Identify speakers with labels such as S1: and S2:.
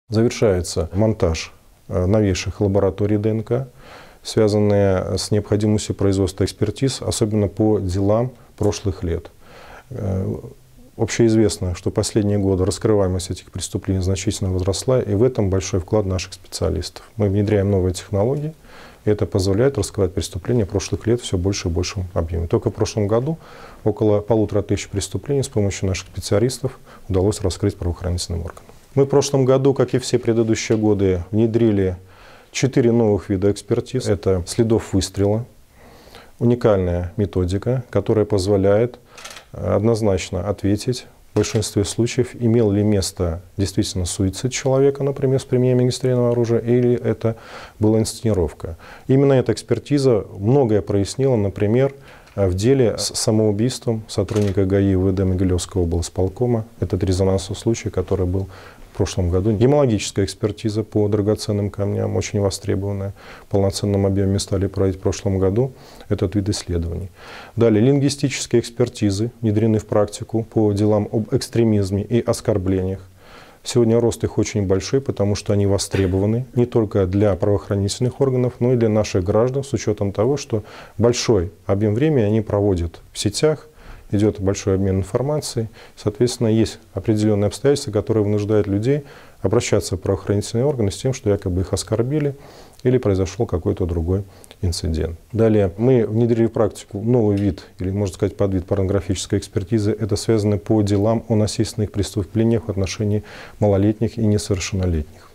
S1: Завершается монтаж новейших лабораторий ДНК, связанные с необходимостью производства экспертиз, особенно по делам прошлых лет. Общеизвестно, что последние годы раскрываемость этих преступлений значительно возросла, и в этом большой вклад наших специалистов. Мы внедряем новые технологии, и это позволяет раскрывать преступления прошлых лет все больше и большем объеме. Только в прошлом году около 1500 преступлений с помощью наших специалистов удалось раскрыть правоохранительным органам. Мы в прошлом году, как и все предыдущие годы, внедрили 4 новых вида экспертиз. Это следов выстрела, уникальная методика, которая позволяет однозначно ответить в большинстве случаев, имел ли место действительно суицид человека, например, с применением огнестрельного оружия, или это была инсценировка. Именно эта экспертиза многое прояснила, например, в деле с самоубийством сотрудника ГАИ ВД Могилевского облсполкома. Этот резонансный случай, который был в прошлом году. Гемологическая экспертиза по драгоценным камням, очень востребованная. В полноценном объеме стали проводить в прошлом году этот вид исследований. Далее, лингвистические экспертизы внедрены в практику по делам об экстремизме и оскорблениях. Сегодня рост их очень большой, потому что они востребованы не только для правоохранительных органов, но и для наших граждан, с учетом того, что большой объем времени они проводят в сетях, идет большой обмен информацией. Соответственно, есть определенные обстоятельства, которые вынуждают людей обращаться в правоохранительные органы с тем, что якобы их оскорбили или произошел какой-то другой инцидент. Далее, мы внедрили в практику новый вид, или, можно сказать, подвид порнографической экспертизы. Это связано по делам о насильственных преступлениях в отношении малолетних и несовершеннолетних.